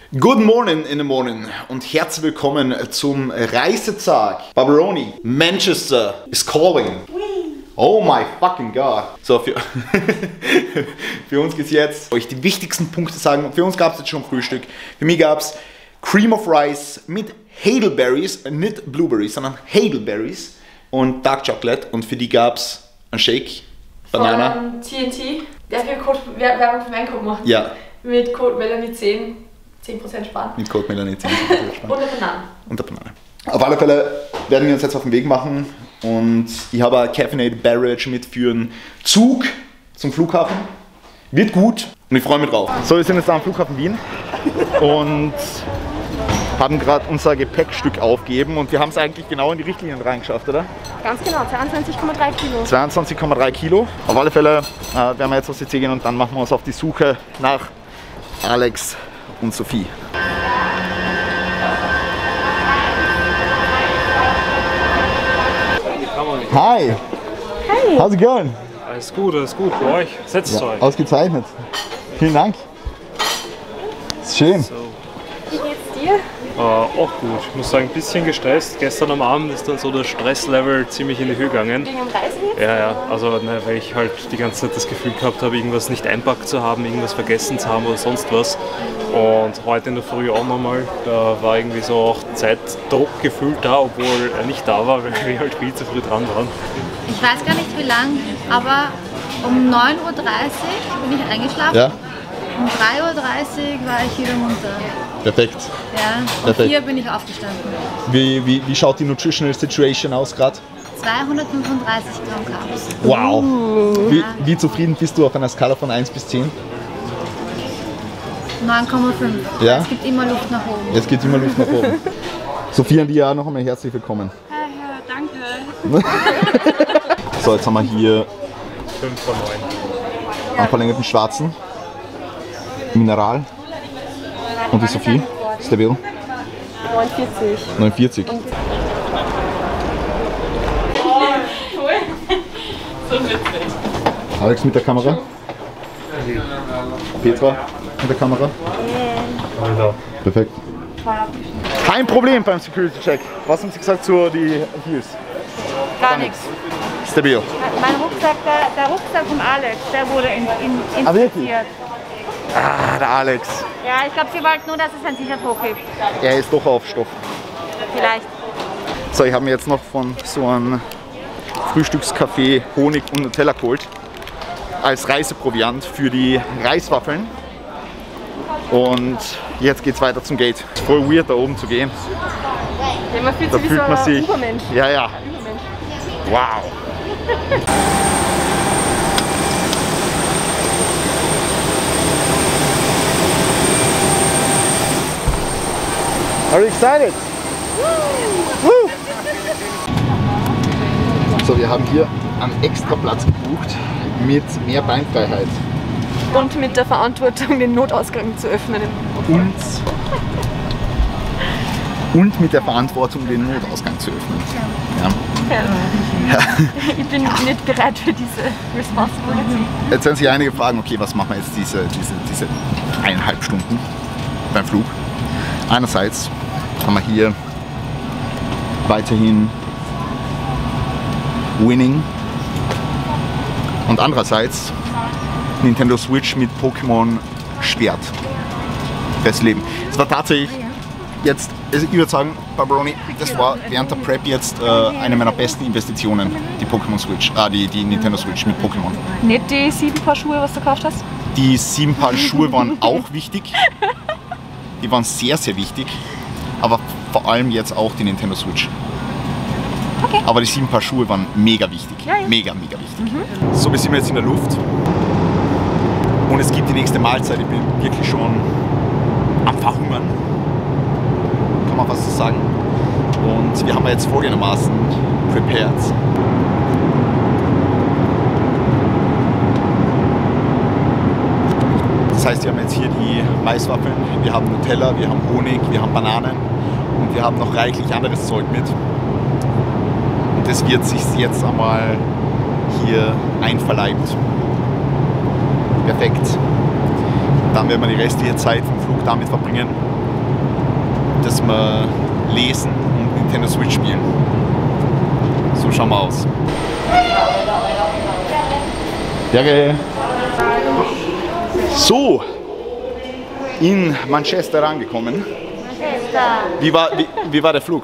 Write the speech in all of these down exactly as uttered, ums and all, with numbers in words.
Good morning in the morning und herzlich willkommen zum Reisetag. Barbaroni, Manchester is calling. Oh my fucking god. So, für, für uns geht's jetzt, euch die wichtigsten Punkte sagen. Für uns gab es jetzt schon Frühstück. Für mich gab es Cream of Rice mit Hadelberries, nicht Blueberries, sondern Hadelberries und Dark Chocolate. Und für die gab es einen Shake, Banana. Von T N T, der hat Code, Werbung für meinen Code gemacht. Ja. Mit Code Melanie zehn, zehn Prozent sparen. Mit Code Melanie zehn Prozent sparen. Und der Banane. Und der Banane. Auf alle Fälle werden wir uns jetzt auf den Weg machen und ich habe ein Caffeinated Beverage mit für einen Zug zum Flughafen. Wird gut und ich freue mich drauf. So, wir sind jetzt am Flughafen Wien und haben gerade unser Gepäckstück aufgegeben und wir haben es eigentlich genau in die Richtlinien reingeschafft, oder? Ganz genau, zweiundzwanzig Komma drei Kilo. zweiundzwanzig Komma drei Kilo. Auf alle Fälle äh, werden wir jetzt aus C C gehen und dann machen wir uns auf die Suche nach Alex und Sophie. Hi! Hi! How's it going? Alles gut, alles gut. Bei euch? Setzt Ja, euch. ausgezeichnet. Vielen Dank. Ist schön. So. Wie geht's dir? Äh, auch gut. Ich muss sagen, ein bisschen gestresst. Gestern am Abend ist dann so das Stresslevel ziemlich in die Höhe gegangen. Wegen dem Reisen jetzt? Ja, ja. Also, ne, weil ich halt die ganze Zeit das Gefühl gehabt habe, irgendwas nicht einpackt zu haben, irgendwas vergessen zu haben oder sonst was. Und heute in der Früh auch nochmal. Da war irgendwie so auch Zeitdruck gefühlt da, obwohl er nicht da war, weil wir halt viel zu früh dran waren. Ich weiß gar nicht wie lang, aber um neun Uhr dreißig bin ich eingeschlafen. Ja? Um drei Uhr dreißig war ich wieder munter. Perfekt. Ja, um Perfekt. vier bin ich aufgestanden. Wie, wie, wie schaut die Nutritional Situation aus gerade? zweihundertfünfunddreißig Gramm Carbs. Wow! Wie, Ja. wie zufrieden bist du auf einer Skala von eins bis zehn? neun Komma fünf. Ja? Es gibt immer Luft nach oben. Jetzt geht immer Luft nach oben. Sophie und dir noch einmal herzlich willkommen. Danke. So, jetzt haben wir hier fünf von neun. einen verlängerten schwarzen Mineral. Und die Sophie? Stabil? neunundvierzig. neunundvierzig. So witzig. Alex mit der Kamera. Petra mit der Kamera. Alter. Perfekt. Kein Problem beim Security Check. Was haben Sie gesagt zu die Heels? Gar nichts. Stabil. Mein Rucksack, der, der Rucksack von Alex, der wurde in, in, Ah, wirklich? inspiziert. Ah, der Alex. Ja, ich glaube, sie wollten nur, dass es ein sicher hochhebt. Er ist doch auf Stoff. Vielleicht. So, ich habe mir jetzt noch von so einem Frühstückskaffee Honig und Nutella geholt. Als Reiseproviant für die Reiswaffeln. Und jetzt geht es weiter zum Gate. Ist voll weird, da oben zu gehen. Ja, man fühlt Da sich wie fühlt so man ein sich. Übermensch. Ja, ja. Übermensch. Wow. Are you excited? Woo! So, wir haben hier einen extra Platz gebucht mit mehr Beinfreiheit. Und mit der Verantwortung, den Notausgang zu öffnen. Und, und mit der Verantwortung, den Notausgang zu öffnen. Ja. Ja. Ich bin nicht bereit für diese Responsibility. Jetzt werden sich einige fragen, okay, was machen wir jetzt diese, diese, diese eineinhalb Stunden beim Flug? Einerseits haben wir hier weiterhin Winning und andererseits Nintendo Switch mit Pokémon Schwert. Das Leben. Es war tatsächlich jetzt, also ich würde sagen, Barbaroni, das war während der Prep jetzt äh, eine meiner besten Investitionen, die Pokémon Switch, äh, die, die Nintendo Switch mit Pokémon. Nicht die sieben Paar Schuhe, was du gekauft hast? Die sieben Paar Schuhe waren auch wichtig. Die waren sehr, sehr wichtig. Aber vor allem jetzt auch die Nintendo Switch. Okay. Aber die sieben Paar Schuhe waren mega wichtig. Ja, ja. Mega, mega wichtig. Mhm. So, wir sind jetzt in der Luft. Und es gibt die nächste Mahlzeit. Ich bin wirklich schon am Verhungern. Kann man fast so sagen. Und wir haben jetzt folgendermaßen prepared. Das heißt, wir haben jetzt hier die Maiswaffeln, wir haben Nutella, wir haben Honig, wir haben Bananen und wir haben noch reichlich anderes Zeug mit. Und das wird sich jetzt einmal hier einverleibt. Perfekt. Dann werden wir die restliche Zeit vom Flug damit verbringen dass wir lesen und Nintendo Switch spielen. So schauen wir aus. Danke. So, in Manchester angekommen. Manchester. Wie war, wie, wie war der Flug?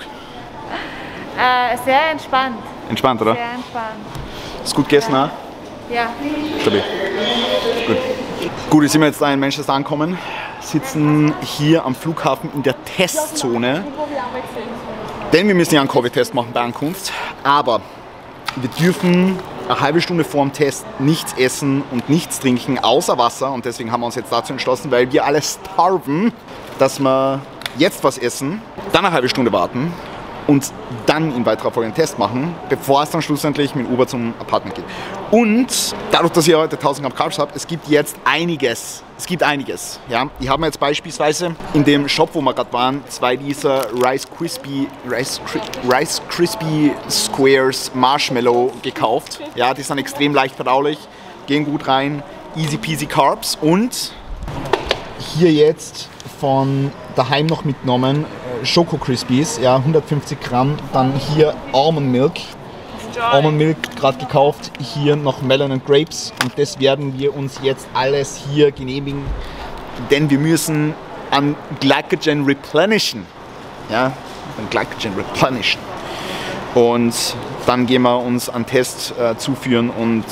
Äh, sehr entspannt. Entspannt, oder? Sehr entspannt. Ist gut gegessen, ja. Ja. Stabil. Gut. Gut, jetzt sind wir jetzt da in Manchester angekommen. Sitzen hier am Flughafen in der Testzone. Denn wir müssen ja einen Covid-Test machen bei Ankunft. Aber wir dürfen eine halbe Stunde vor dem Test nichts essen und nichts trinken, außer Wasser. Und deswegen haben wir uns jetzt dazu entschlossen, weil wir alle starven, dass wir jetzt was essen, dann eine halbe Stunde warten und dann in weiterer Folge einen Test machen, bevor es dann schlussendlich mit Uber zum Apartment geht. Und dadurch, dass ihr heute tausend Gramm Carbs habt, es gibt jetzt einiges. Es gibt einiges. Ja? Ich habe mir jetzt beispielsweise in dem Shop, wo wir gerade waren, zwei dieser Rice Crispy, Rice, Rice Crispy Squares Marshmallow gekauft. Ja, die sind extrem leicht verdaulich, gehen gut rein, easy peasy Carbs. Und hier jetzt von daheim noch mitgenommen Schoko Crispies, ja, hundertfünfzig Gramm. Dann hier Almond Milk. Almond Milk gerade gekauft. Hier noch Melon and Grapes. Und das werden wir uns jetzt alles hier genehmigen, denn wir müssen an Glycogen replenishen. Ja, an Glycogen replenishen. Und dann gehen wir uns einen Test äh, zuführen und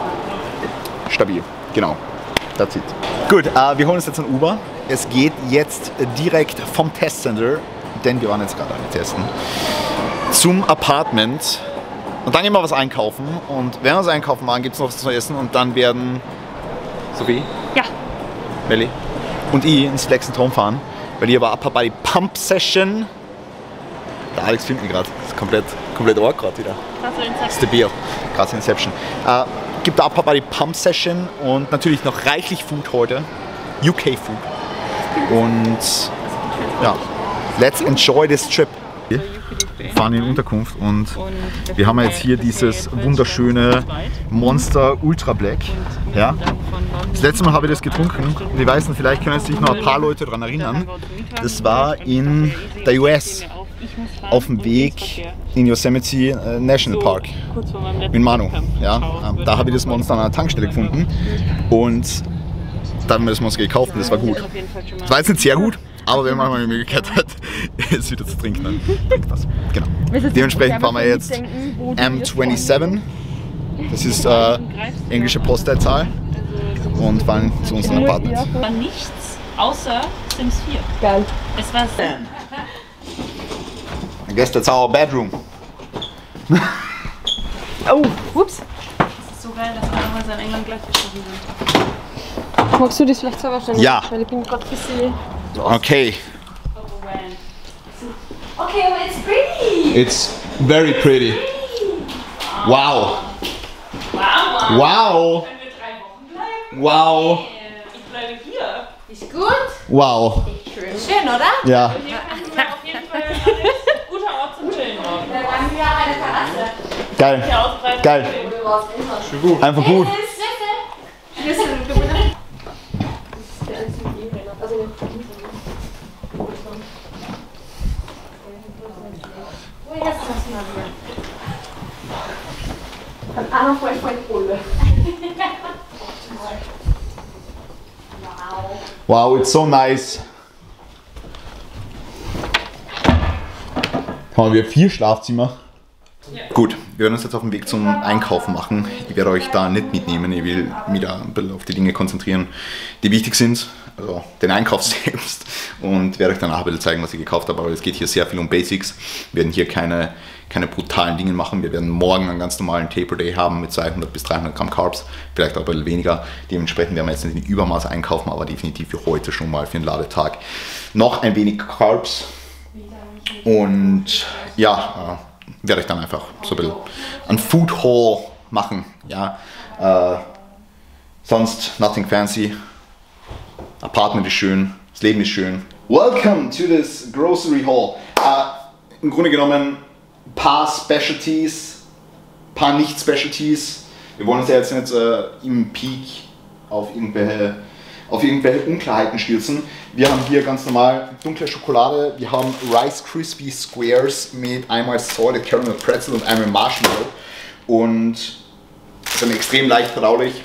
stabil. Genau. That's it. Gut, äh, wir holen uns jetzt ein Uber. Es geht jetzt direkt vom Testcenter, denn wir waren jetzt gerade alle testen, zum Apartment. Und dann gehen wir was einkaufen. Und wenn wir was einkaufen waren, gibt es noch was zu essen. Und dann werden Sophie, Ja. Melli und ich ins Flex and Home fahren. Weil hier war Upper Body Pump Session. Der Alex filmt mich gerade. Das ist komplett, komplett arg gerade wieder. Stabil. Krass Inception. Äh, gibt eine Upper Body Pump Session und natürlich noch reichlich Food heute. U K Food. Und ja, let's enjoy this trip. Wir fahren in Unterkunft und wir haben jetzt hier dieses wunderschöne Monster Ultra Black. Ja. Das letzte Mal habe ich das getrunken und ich weiß nicht, vielleicht können sich noch ein paar Leute daran erinnern. Das war in der U S auf dem Weg in Yosemite National Park mit Manu. Ja. Da habe ich das Monster an einer Tankstelle gefunden und da haben wir das Monster gekauft und das war gut. Das war jetzt nicht sehr gut, aber wenn man mal die Möglichkeit hat, es wieder zu trinken, dann trinkt das. Genau. Dementsprechend fahren wir jetzt M siebenundzwanzig. Das ist äh, englische Postleitzahl und fahren zu unserem Apartment. War nichts außer Sims vier. Geil. Es war I guess that's our bedroom. Oh, ups. so geil, dass alle Häuser in England gleich geschossen sind. Magst du das vielleicht selber stellen? Ja. Weil ich bin gerade ein bisschen... Okay. Okay, aber it's pretty. It's very pretty. Wow. Wow. Wow. Wenn wir drei Wochen bleiben. Wow. Ich bleibe hier. Ist gut? Wow. Schön, oder? Ja. Hier ist auf jeden Fall alles guter Ort zum Chillen. Dann haben wir eine Terrasse. Geil. Geil. Einfach gut. Schlüssel. Wow, it's so nice. Haben wir vier Schlafzimmer? Ja. Gut, wir werden uns jetzt auf den Weg zum Einkaufen machen. Ich werde euch da nicht mitnehmen. Ich will mich da ein bisschen auf die Dinge konzentrieren, die wichtig sind. Also den Einkauf selbst. Und werde euch danach ein bisschen zeigen, was ich gekauft habe. Aber es geht hier sehr viel um Basics. Wir werden hier keine, keine brutalen Dinge machen. Wir werden morgen einen ganz normalen Taper Day haben mit zweihundert bis dreihundert Gramm Carbs. Vielleicht auch ein bisschen weniger. Dementsprechend werden wir jetzt nicht in Übermaß einkaufen, aber definitiv für heute schon mal für den Ladetag noch ein wenig Carbs. Und ja, äh, werde ich dann einfach so ein bisschen ein Food Haul machen. Ja, äh, sonst nothing fancy. Apartment ist schön, das Leben ist schön. Welcome to this grocery haul. Äh, Im Grunde genommen ein paar Specialties, ein paar Nicht-Specialties. Wir wollen uns ja jetzt nicht äh, im Peak auf irgendwelche auf irgendwelche Unklarheiten stürzen. Wir haben hier ganz normal dunkle Schokolade, wir haben Rice Krispie Squares mit einmal Salted Caramel Pretzel und einmal Marshmallow und sind extrem leicht verdaulich,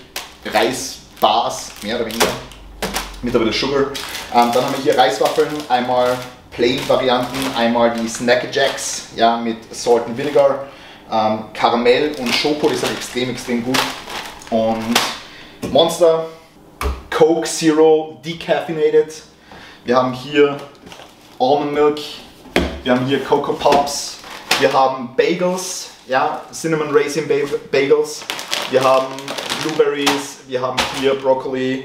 Reisbars, mehr oder weniger, mit ein bisschen Sugar. Ähm, dann haben wir hier Reiswaffeln, einmal Plain-Varianten, einmal die Snack Jacks, ja, mit Salt and Vinegar, ähm, Karamell und Schoko, die sind extrem, extrem gut. Und Monster, Coke Zero Decaffeinated. Wir haben hier Almond Milk, wir haben hier Cocoa Pops, wir haben Bagels, ja, Cinnamon Raisin Bagels, wir haben Blueberries, wir haben hier Broccoli,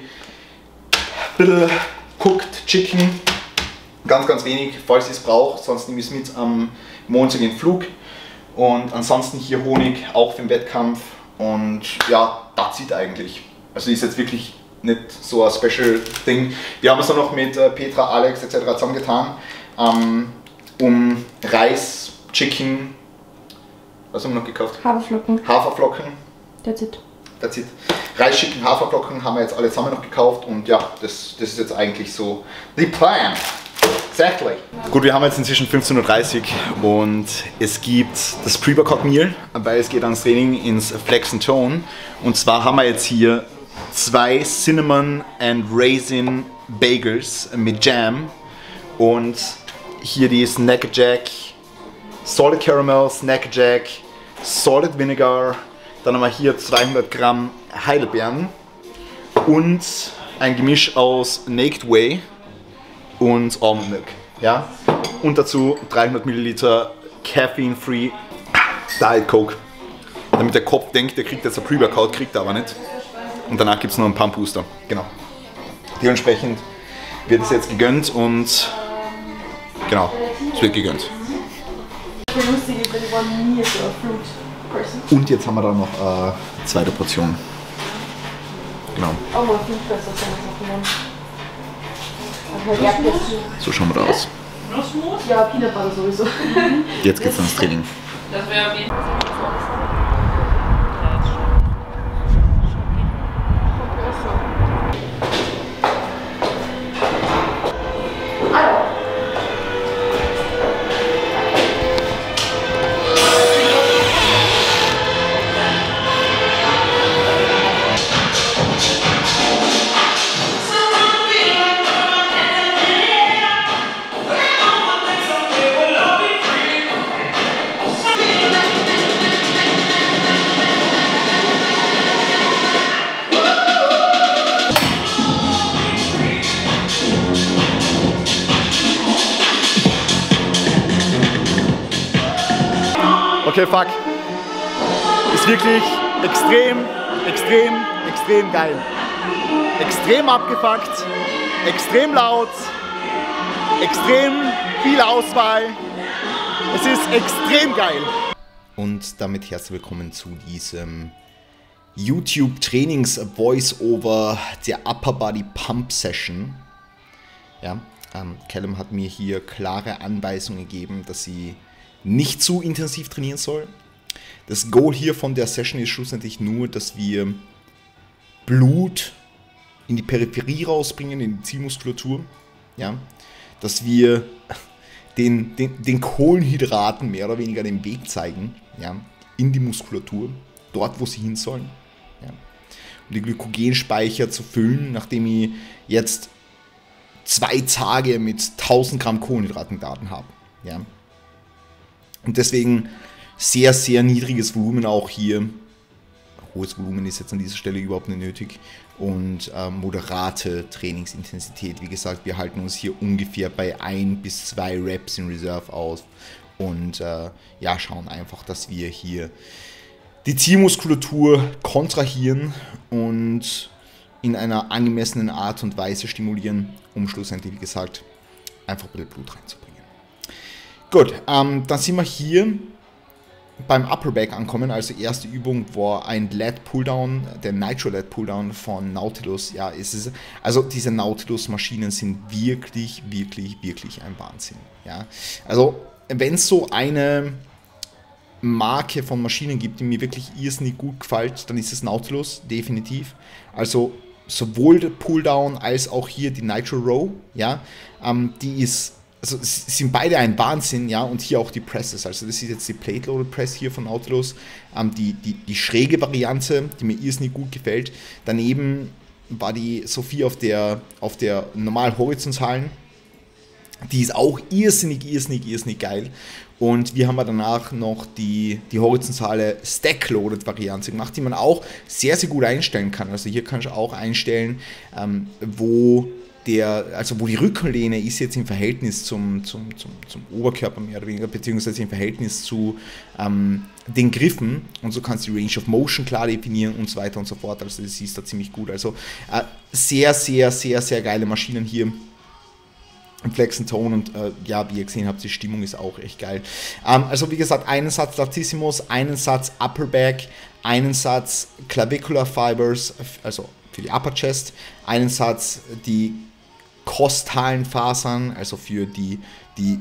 bisschen Cooked Chicken, ganz, ganz wenig, falls ihr es braucht, sonst nehme ich es mit am Montag in den Flug. Und ansonsten hier Honig, auch für den Wettkampf. Und ja, das sieht eigentlich. Also ist jetzt wirklich nicht so ein Special Ding. Wir haben es dann noch mit äh, Petra, Alex et cetera zusammengetan, ähm, um Reis, Chicken, was haben wir noch gekauft? Haferflocken. Haferflocken. That's it. That's it. Reis, Chicken, Haferflocken haben wir jetzt alle zusammen noch gekauft und ja, das, das ist jetzt eigentlich so the plan. Exactly. Gut, wir haben jetzt inzwischen fünfzehn Uhr dreißig und es gibt das Pre-Workout Meal, weil es geht ans Training ins Flex and Tone. Und zwar haben wir jetzt hier zwei Cinnamon and Raisin Bagels mit Jam und hier die Snack Jack, Salted Caramel, Snack Jack, Salted Vinegar, dann haben wir hier zweihundert Gramm Heidelbeeren und ein Gemisch aus Naked Whey und Almond Milk, ja, und dazu dreihundert Milliliter Caffeine-Free Diet Coke, damit der Kopf denkt, der kriegt jetzt ein Pre-Workout, kriegt er aber nicht. Und danach gibt es noch einen Pump Booster, genau. Dementsprechend wird es jetzt gegönnt und genau, es wird gegönnt. Und jetzt haben wir da noch eine äh, zweite Portion. Genau. So schauen wir da aus. Ja, Peanut Butter sowieso. Jetzt geht's ans Training. Das wäre auf jeden Fall. Okay, fuck. Ist wirklich extrem, extrem, extrem geil. Extrem abgefuckt, extrem laut, extrem viel Auswahl. Es ist extrem geil. Und damit herzlich willkommen zu diesem YouTube-Trainings-Voice-Over der Upper Body Pump Session. Ja, ähm, Callum hat mir hier klare Anweisungen gegeben, dass sie nicht zu intensiv trainieren soll. Das Goal hier von der Session ist schlussendlich nur, dass wir Blut in die Peripherie rausbringen, in die Zielmuskulatur. Ja? Dass wir den, den, den Kohlenhydraten mehr oder weniger den Weg zeigen, ja? In die Muskulatur, dort wo sie hin sollen. Ja? Um die Glykogenspeicher zu füllen, nachdem ich jetzt zwei Tage mit tausend Gramm Kohlenhydraten habe. Ja? Und deswegen sehr, sehr niedriges Volumen auch hier. Hohes Volumen ist jetzt an dieser Stelle überhaupt nicht nötig. Und äh, moderate Trainingsintensität. Wie gesagt, wir halten uns hier ungefähr bei ein bis zwei Reps in Reserve aus. Und äh, ja, schauen einfach, dass wir hier die Zielmuskulatur kontrahieren und in einer angemessenen Art und Weise stimulieren, um schlussendlich, wie gesagt, einfach ein bisschen Blut reinzubringen. Gut, ähm, dann sind wir hier beim Upper Back ankommen. Also erste Übung war ein Lat Pulldown, der Nitro Lat Pulldown von Nautilus. Ja, es ist, also diese Nautilus Maschinen sind wirklich, wirklich, wirklich ein Wahnsinn. Ja, also wenn es so eine Marke von Maschinen gibt, die mir wirklich irrsinnig gut gefällt, dann ist es Nautilus, definitiv. Also sowohl der Pulldown als auch hier die Nitro Row, ja, ähm, die ist, also sind beide ein Wahnsinn, ja, und hier auch die Presses, also das ist jetzt die Plate Loaded Press hier von Nautilus, ähm, die, die, die schräge Variante, die mir irrsinnig gut gefällt. Daneben war die Sophie auf der, auf der normal horizontalen, die ist auch irrsinnig, irrsinnig, irrsinnig geil. Und wir haben danach noch die, die horizontale Stack-Loaded-Variante gemacht, die man auch sehr, sehr gut einstellen kann. Also hier kannst du auch einstellen, ähm, wo, der, also wo die Rückenlehne ist jetzt im Verhältnis zum, zum, zum, zum Oberkörper mehr oder weniger, beziehungsweise im Verhältnis zu ähm, den Griffen. Und so kannst du die Range of Motion klar definieren und so weiter und so fort. Also das ist da ziemlich gut. Also äh, sehr, sehr, sehr, sehr geile Maschinen hier im Flex and Tone und äh, ja, wie ihr gesehen habt, die Stimmung ist auch echt geil. Ähm, also wie gesagt, einen Satz Latissimus, einen Satz Upper Back, einen Satz Clavicular Fibers, also für die Upper Chest, einen Satz die kostalen Fasern, also für die, die,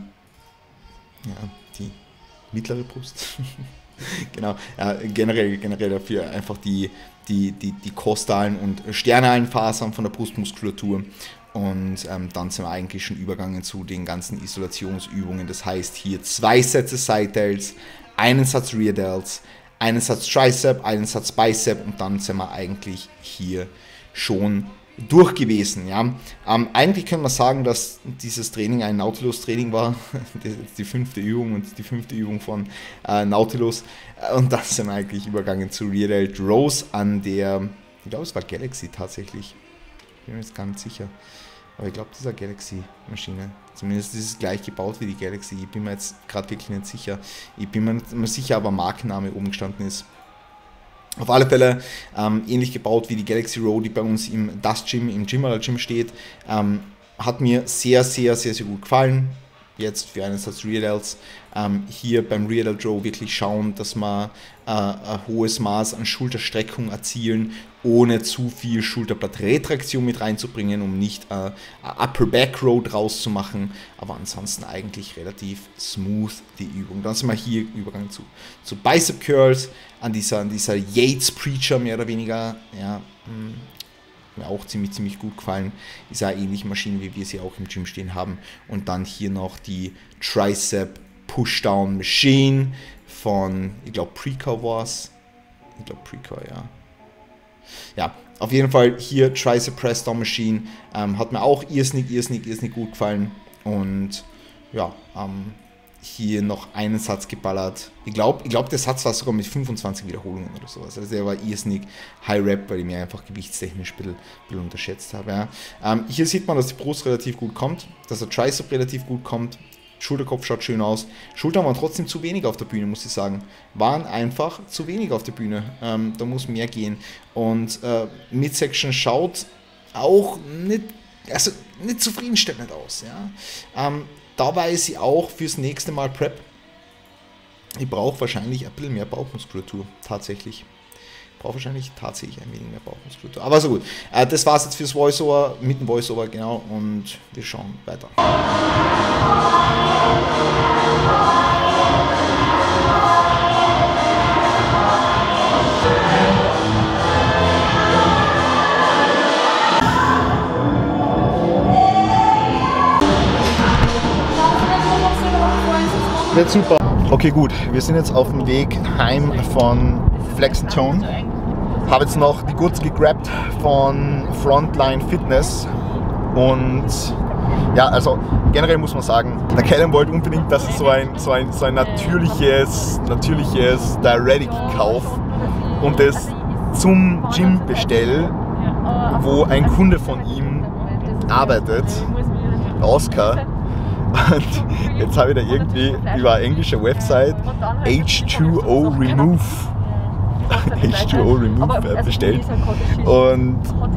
ja, die mittlere Brust. Genau, äh, generell, generell dafür einfach die, die, die, die kostalen und sternalen Fasern von der Brustmuskulatur. Und ähm, dann sind wir eigentlich schon übergegangen zu den ganzen Isolationsübungen. Das heißt hier zwei Sätze Side Delts, einen Satz Rear Delts, einen Satz Tricep, einen Satz Bicep und dann sind wir eigentlich hier schon durch gewesen. Ja? Ähm, eigentlich können wir sagen, dass dieses Training ein Nautilus-Training war. Das ist die fünfte Übung und die fünfte Übung von äh, Nautilus. Und dann sind wir eigentlich übergegangen zu Rear Delt Rows an der, ich glaube es war Galaxy tatsächlich. Ich bin mir jetzt gar nicht sicher. Aber ich glaube, das ist eine Galaxy-Maschine. Zumindest ist es gleich gebaut wie die Galaxy. Ich bin mir jetzt gerade wirklich nicht sicher. Ich bin mir nicht sicher, aber Markenname oben gestanden ist. Auf alle Fälle ähm, ähnlich gebaut wie die Galaxy Row, die bei uns im Dust Gym, im Gym oder Gym steht. Ähm, hat mir sehr, sehr, sehr, sehr gut gefallen. Jetzt für einen Satz Rear Delts. Ähm, hier beim Rear Delt Row wirklich schauen, dass wir äh, ein hohes Maß an Schulterstreckung erzielen, ohne zu viel Schulterblattretraktion mit reinzubringen, um nicht äh, ein Upper Back Row draus zu machen. Aber ansonsten eigentlich relativ smooth die Übung. Dann sind wir hier Übergang zu, zu Bicep Curls, an dieser, an dieser Yates Preacher mehr oder weniger. Ja, mh. Mir auch ziemlich, ziemlich gut gefallen. Ist eine ähnliche Maschine, wie wir sie auch im Gym stehen haben. Und dann hier noch die Tricep Pushdown Machine von, ich glaube, Precor war es. Ich glaube, Precor, ja. Ja, auf jeden Fall hier Tricep Pressdown Machine. Ähm, hat mir auch irrsinnig, irrsinnig, irrsinnig gut gefallen. Und ja, ähm, hier noch einen Satz geballert. Ich glaube, ich glaub, der Satz war sogar mit fünfundzwanzig Wiederholungen oder sowas. Also der war irrsinnig High Rep, weil ich mir einfach gewichtstechnisch ein bisschen, ein bisschen unterschätzt habe. Ja. Ähm, hier sieht man, dass die Brust relativ gut kommt, dass der Tricep relativ gut kommt. Schulterkopf schaut schön aus. Schultern waren trotzdem zu wenig auf der Bühne, muss ich sagen. Waren einfach zu wenig auf der Bühne. Ähm, da muss mehr gehen. Und äh, Midsection schaut auch nicht, also nicht zufriedenstellend aus. Ja. Ähm, Dabei ist sie auch fürs nächste Mal Prep. Ich brauche wahrscheinlich ein bisschen mehr Bauchmuskulatur, tatsächlich. Ich brauche wahrscheinlich tatsächlich ein wenig mehr Bauchmuskulatur. Aber so gut, äh, das war es jetzt fürs Voiceover, mit dem Voiceover, genau, und wir schauen weiter. Wird super. Okay, gut. Wir sind jetzt auf dem Weg heim von Flex and Tone. Habe jetzt noch die Goods gegrabt von Frontline Fitness. Und ja, also generell muss man sagen, der Callum wollte unbedingt, dass ich so ein, so ein, so ein natürliches, natürliches Diuretic kaufe und das zum Gym bestelle, wo ein Kunde von ihm arbeitet, Oscar. Und jetzt habe ich da irgendwie über eine englische Website H zwei O Remove H zwei O Remove bestellt und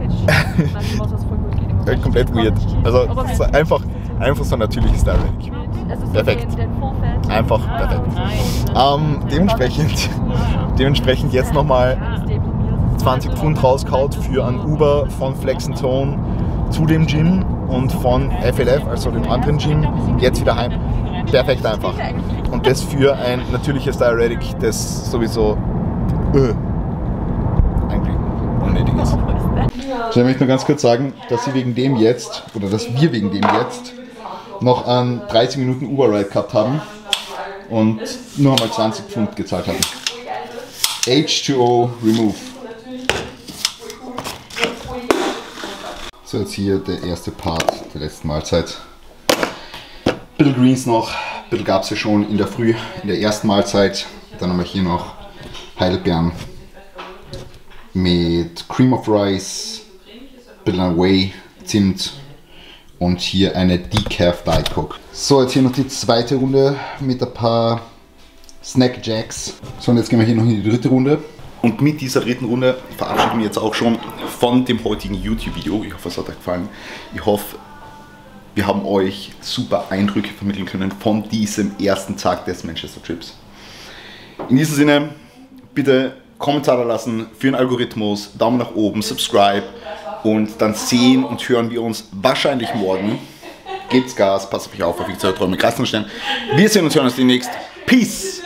komplett weird. Also einfach, einfach so ein natürliches Diuretic. Perfekt. Einfach perfekt. Ähm, dementsprechend, dementsprechend jetzt nochmal zwanzig Pfund rausgehauen für ein Uber von Flex and Tone zu dem Gym und von F L F, also dem anderen Gym, jetzt wieder heim. Perfekt einfach. Und das für ein natürliches Diuretic, das sowieso äh, eigentlich unnötig ist. Ich möchte nur ganz kurz sagen, dass sie wegen dem jetzt, oder dass wir wegen dem jetzt, noch einen dreißig Minuten Uber-Ride gehabt haben und nur einmal zwanzig Pfund gezahlt haben. H zwei O Remove. So, jetzt hier der erste Part der letzten Mahlzeit. Bisschen Greens noch, ein bisschen gab es ja schon in der Früh, in der ersten Mahlzeit. Dann haben wir hier noch Heidelbeeren mit Cream of Rice, ein bisschen Whey, Zimt und hier eine Decaf Diet Coke. So, jetzt hier noch die zweite Runde mit ein paar Snack Jacks. So, und jetzt gehen wir hier noch in die dritte Runde. Und mit dieser dritten Runde verabschiede ich mich jetzt auch schon von dem heutigen YouTube-Video. Ich hoffe, es hat euch gefallen. Ich hoffe, wir haben euch super Eindrücke vermitteln können von diesem ersten Tag des Manchester Trips. In diesem Sinne, bitte Kommentare lassen für den Algorithmus, Daumen nach oben, Subscribe und dann sehen und hören wir uns wahrscheinlich morgen. Gebt's Gas, passt auf euch auf, auf die Träume, Kreis und Stern. Wir sehen uns hören uns demnächst. Peace!